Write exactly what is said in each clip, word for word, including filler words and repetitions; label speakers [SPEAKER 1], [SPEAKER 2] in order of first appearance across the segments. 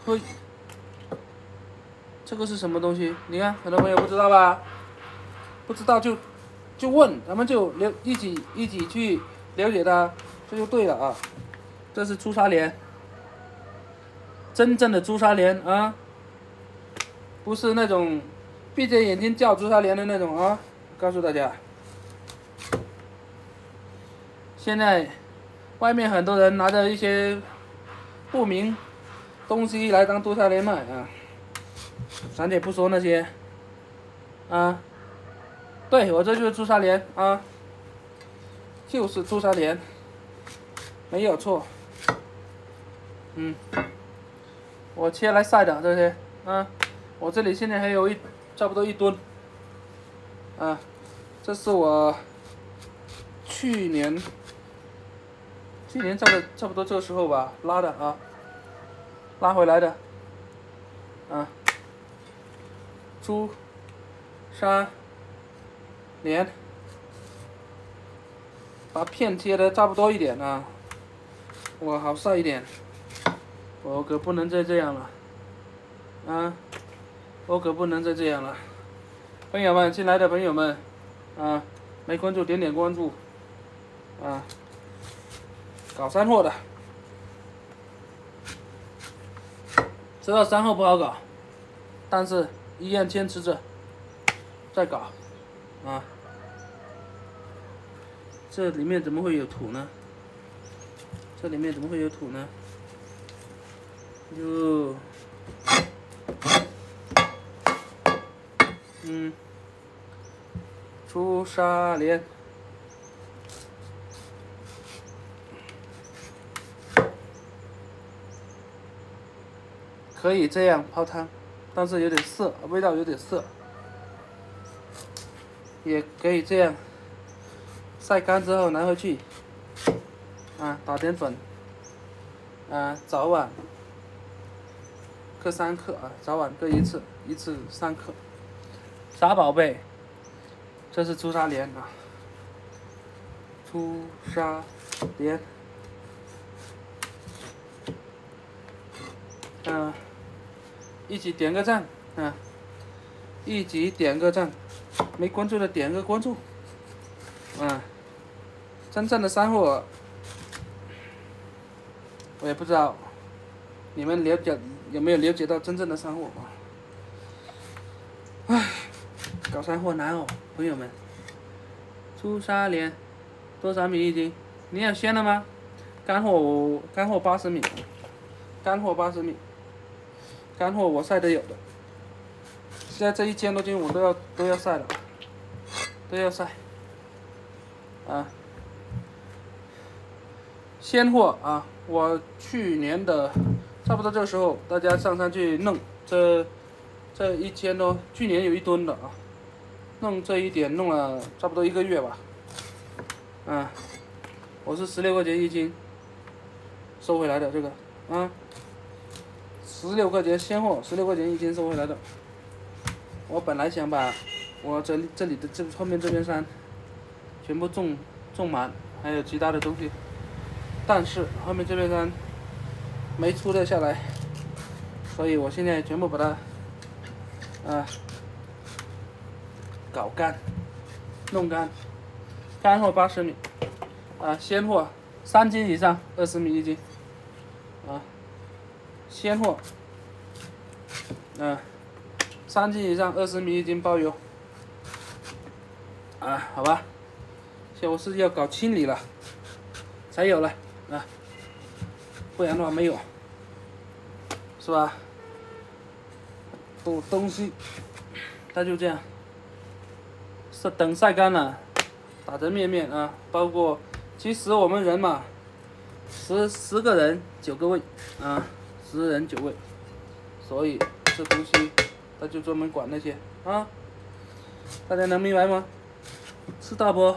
[SPEAKER 1] 嘿，这个是什么东西？你看，很多朋友不知道吧？不知道就就问，咱们就了一起一起去了解它，这就对了啊。这是朱砂莲，真正的朱砂莲啊，不是那种闭着眼睛叫朱砂莲的那种啊。告诉大家，现在外面很多人拿着一些不明东西来当朱砂莲卖啊，咱也不说那些啊。对，我这就是朱砂莲啊，就是朱砂莲，没有错。嗯，我切来晒的这些啊，我这里现在还有一差不多一吨啊，这是我去年去年差不多差不多这个时候吧拉的啊，拉回来的啊，朱砂莲，把片切的差不多一点啊，我好晒一点，我可不能再这样了啊，我可不能再这样了。朋友们，新来的朋友们啊，没关注点点关注啊，搞山货的，知道山货不好搞，但是依然坚持着在搞啊。这里面怎么会有土呢？这里面怎么会有土呢？哟，嗯，朱砂莲，可以这样泡汤，但是有点涩，味道有点涩。也可以这样晒干之后拿回去，啊，打点粉，啊，早晚各三克啊，早晚各一次，一次三克。傻宝贝，这是朱砂莲啊，朱砂莲，啊，一起点个赞啊，一起点个赞，没关注的点个关注，啊，真正的山货，我也不知道你们了解有没有了解到真正的山货啊？唉，搞山货难哦，朋友们。朱砂莲多少米一斤？你要鲜的吗？干货干货八十米，干货八十米，干货我晒的有的。现在这一千多斤我都要都要晒了，都要晒。啊，鲜货啊，我去年的差不多这个时候，大家上山去弄这这一千多，去年有一吨的啊，弄这一点弄了差不多一个月吧。啊，我是十六块钱一斤收回来的这个啊，十六块钱鲜货，十六块钱一斤收回来的。我本来想把我这里这里的这后面这边山全部种种满，还有其他的东西，但是后面这边山没出得下来，所以我现在全部把它啊搞干，弄干，干货八十米，啊鲜货三斤以上二十米一斤，啊鲜货，啊三斤以上二十米一斤包邮，啊好吧。现在我是要搞清理了，才有了啊，不然的话没有，是吧？东东西，它就这样，是等晒干了，打成面面啊。包括，其实我们人嘛，十十个人九个胃啊，十人九胃，所以这东西他就专门管那些啊，大家能明白吗？知道不？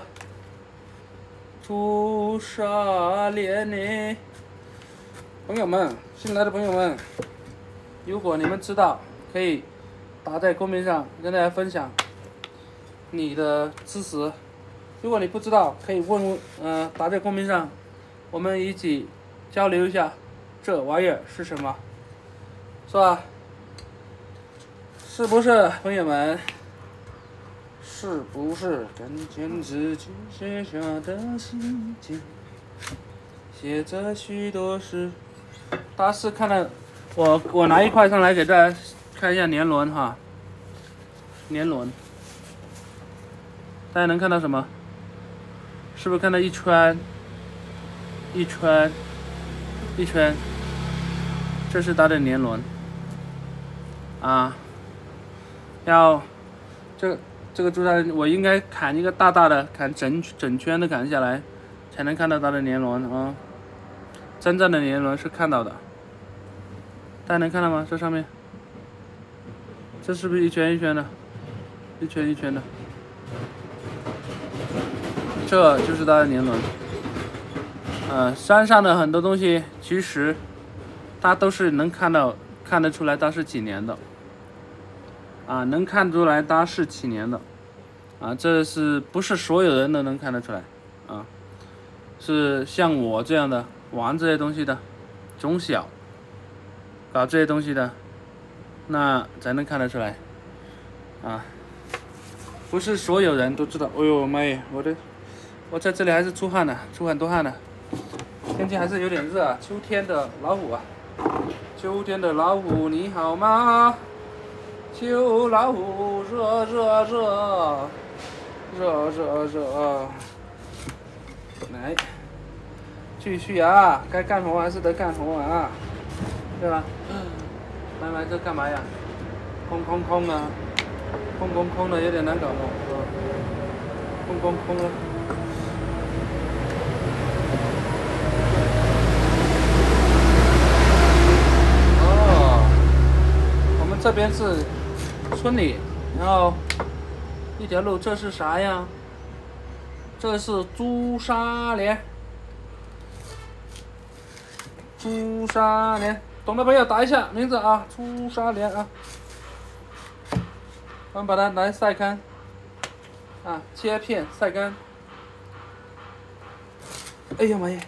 [SPEAKER 1] 朱砂莲呢，朋友们，新来的朋友们，如果你们知道，可以打在公屏上跟大家分享你的知识。如果你不知道，可以问问，呃，打在公屏上，我们一起交流一下，这玩意儿是什么？ 是吧？是不是，朋友们？是不是看见自己写下的信件，写着许多事？大家是看了，我我拿一块上来给大家看一下年轮哈。年轮，大家能看到什么？是不是看到一圈？一圈，一圈，这是它的年轮啊。要这这个朱砂我应该砍一个大大的，砍整整圈的砍下来，才能看到它的年轮啊。真正的年轮是看到的，大家能看到吗？这上面，这是不是一圈一圈的，一圈一圈的？这就是它的年轮。呃，山上的很多东西，其实它都是能看到、看得出来它是几年的，啊，能看出来它是几年的，啊，这是不是所有人都能看得出来？啊，是像我这样的玩这些东西的，从小搞这些东西的，那才能看得出来，啊，不是所有人都知道。哎呦妈耶，我的，我在这里还是出汗了，出很多汗了。天气还是有点热啊，秋天的老虎啊，秋天的老虎你好吗？秋老虎热热热，热热热，来，继续啊，该干活还是得干活啊，对吧？来来，这干嘛呀？空空空啊，空空空的有点难搞哦，空空空了。这边是村里，然后一条路，这是啥呀？这是朱砂莲，朱砂莲，懂的朋友打一下名字啊，朱砂莲啊。我们把它来晒干，啊，切片晒干。哎呀妈耶！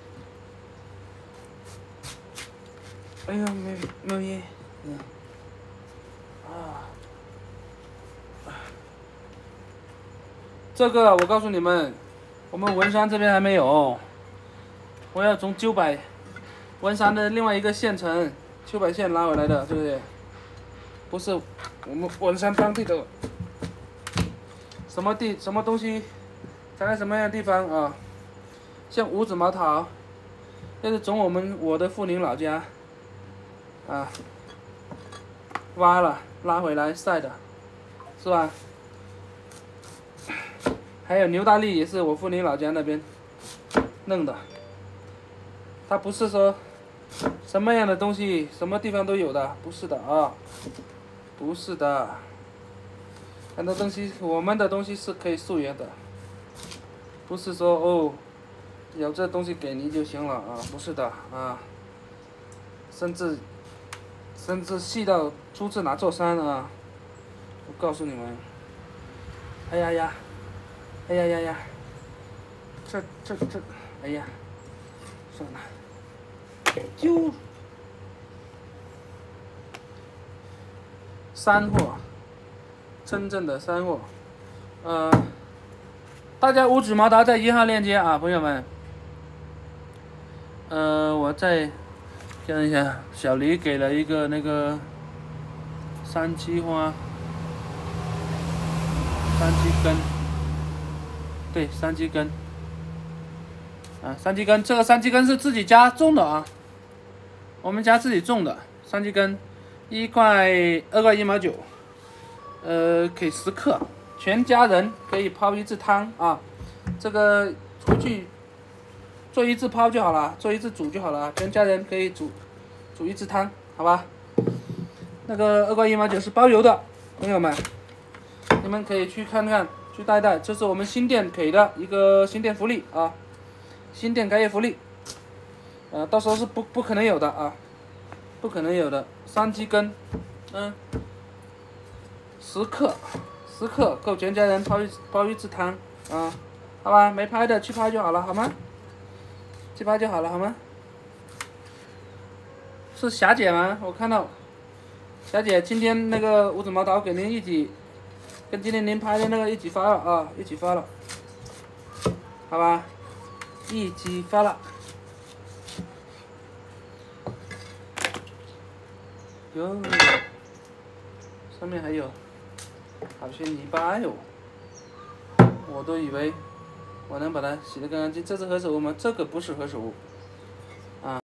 [SPEAKER 1] 哎呀妈妈耶！嗯。啊，这个我告诉你们，我们文山这边还没有，我要从九百文山的另外一个县城九百县拉回来的，对不对？不是我们文山当地的什么地什么东西，长在什么样的地方啊？像五指毛桃，这是从我们我的富宁老家啊挖了。拉回来晒的，是吧？还有牛大利也是我富宁老家那边弄的，它不是说什么样的东西什么地方都有的，不是的啊，不是的，很多东西我们的东西是可以溯源的，不是说哦有这东西给你就行了啊，不是的啊，甚至。甚至细到出自哪座山啊！我告诉你们，哎呀呀，哎呀呀呀，这这这，哎呀，算了，就山货，真正的山货，呃，大家五指毛桃在一号链接啊，朋友们，呃，我在。看一下，小黎给了一个那个山鸡花，山鸡根，对，山鸡根，啊，山鸡根，这个山鸡根是自己家种的啊，我们家自己种的山鸡根，一块二块一毛九，呃，给十克，全家人可以泡一次汤啊，这个回去。做一次泡就好了，做一次煮就好了，全家人可以煮煮一次汤，好吧？那个二块一毛九是包邮的，朋友们，你们可以去看看，去带带，这是我们新店给的一个新店福利啊，新店开业福利，呃，到时候是不不可能有的啊，不可能有的，山鸡根，嗯，十克，十克够全家人泡一泡一次汤啊，好吧？没拍的去拍就好了，好吗？去拍就好了，好吗？是霞姐吗？我看到小姐，今天那个五指毛刀给您一起，跟今天您拍的那个一起发了啊，一起发了，好吧，一起发了。哟，上面还有，好些泥巴哟，我都以为我能把它洗得干干净。这是何首乌吗？这个不是何首乌。